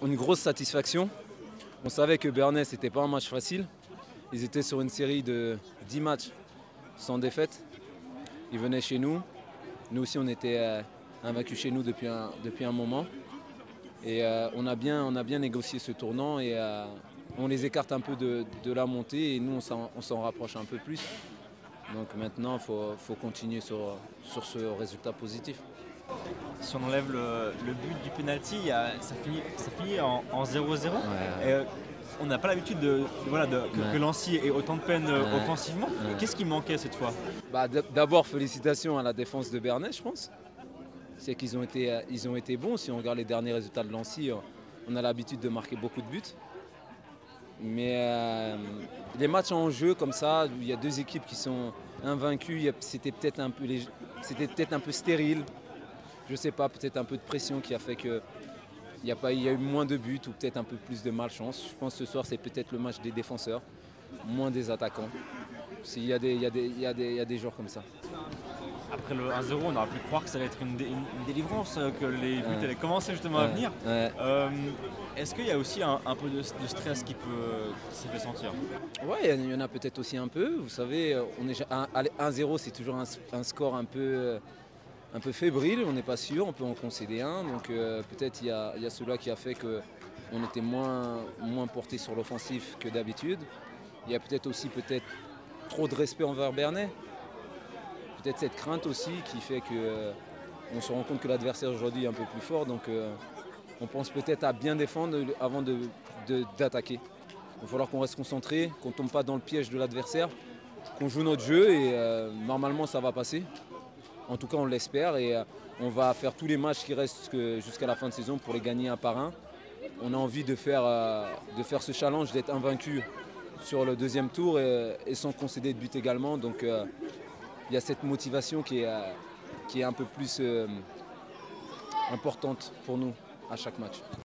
une grosse satisfaction. On savait que Bernay, ce n'était pas un match facile. Ils étaient sur une série de 10 matchs sans défaite. Ils venaient chez nous. Nous aussi, on était invaincus chez nous depuis un moment. Et on a bien négocié ce tournant et on les écarte un peu de la montée et nous, on s'en rapproche un peu plus. Donc maintenant, il faut continuer sur ce résultat positif. Si on enlève le but du penalty, ça finit en 0-0. Ouais. On n'a pas l'habitude que Lancy ait autant de peine offensivement. Ouais. Qu'est-ce qui manquait cette fois? D'abord, félicitations à la défense de Bernay, je pense. C'est qu'ils ont été bons. Si on regarde les derniers résultats de Lancy, on a l'habitude de marquer beaucoup de buts. Mais les matchs en jeu comme ça, il y a deux équipes qui sont invaincues, c'était peut-être un peu stérile. Je ne sais pas, peut-être un peu de pression qui a fait qu'il y a eu moins de buts ou peut-être un peu plus de malchance. Je pense que ce soir, c'est peut-être le match des défenseurs, moins des attaquants. Il y a des joueurs comme ça. Après le 1-0, on aurait pu croire que ça allait être une délivrance, que les buts allaient commencer justement à venir. Ouais. Est-ce qu'il y a aussi un peu de stress qui s'est fait sentir? Oui, il y en a peut-être aussi un peu. Vous savez, 1-0, c'est toujours un score un peu fébrile, on n'est pas sûr, on peut en concéder un. Donc peut-être il y a cela qui a fait qu'on était moins porté sur l'offensif que d'habitude. Il y a peut-être aussi trop de respect envers Bernay. Peut-être cette crainte aussi qui fait qu'on se rend compte que l'adversaire aujourd'hui est un peu plus fort. Donc on pense peut-être à bien défendre avant d'attaquer. Il va falloir qu'on reste concentré, qu'on ne tombe pas dans le piège de l'adversaire, qu'on joue notre jeu et normalement ça va passer. En tout cas, on l'espère et on va faire tous les matchs qui restent jusqu'à la fin de saison pour les gagner un par un. On a envie de faire ce challenge, d'être invaincu sur le deuxième tour et sans concéder de but également. Donc il y a cette motivation qui est un peu plus importante pour nous à chaque match.